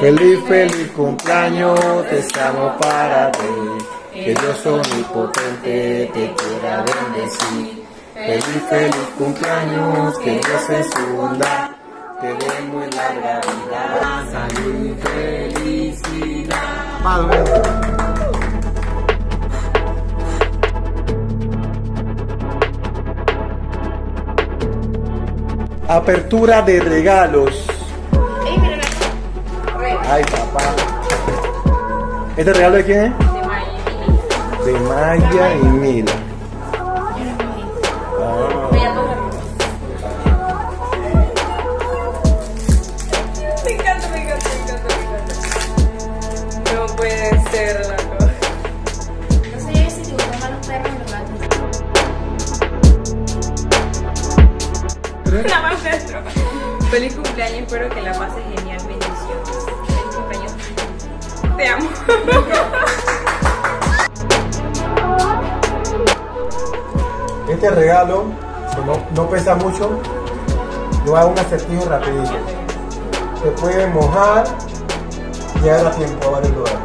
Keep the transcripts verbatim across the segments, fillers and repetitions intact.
Feliz, feliz cumpleaños, deseamos para ti. Que Dios omnipotente te quiera bendecir. Feliz, feliz cumpleaños, que Dios en su bondad te dé muy larga vida, salud y felicidad. Apertura de regalos. Ay, papá. ¿Este regalo de quién es? De Maya y Mila. Ah. Me encanta, me encanta, me encanta, me encanta. No puede ser, loco. No sé si te gustan más los perros o los gatos. Nada más nuestro. Feliz cumpleaños, espero que la pases genial, bendiciones. Feliz cumpleaños. Te amo. Este regalo no, no pesa mucho. Yo hago un acertijo rapidito. Se puede mojar y llegar a tiempo a varios lugares.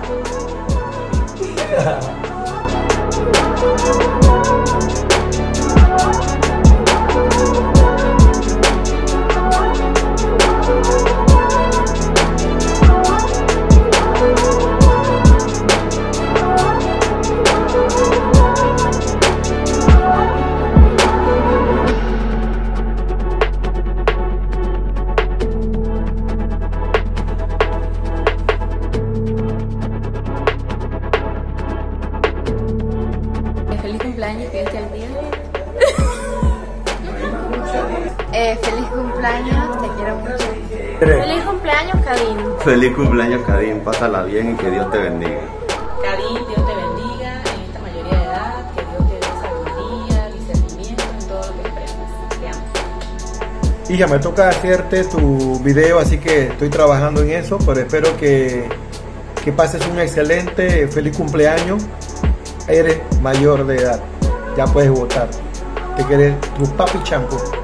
Feliz cumpleaños, que esté al día. eh, feliz cumpleaños, te quiero mucho. Feliz cumpleaños, Cadín. Feliz cumpleaños, Cadín. Pásala bien y que Dios te bendiga. Cadín, Dios te bendiga en esta mayoría de edad. Que Dios te dé sabiduría, discernimiento en todo lo que emprendas. Te amo. Hija, me toca hacerte tu video, así que estoy trabajando en eso, pero espero que, que pases un excelente, feliz cumpleaños. Eres mayor de edad, ya puedes votar. Te quieres tu papi champú.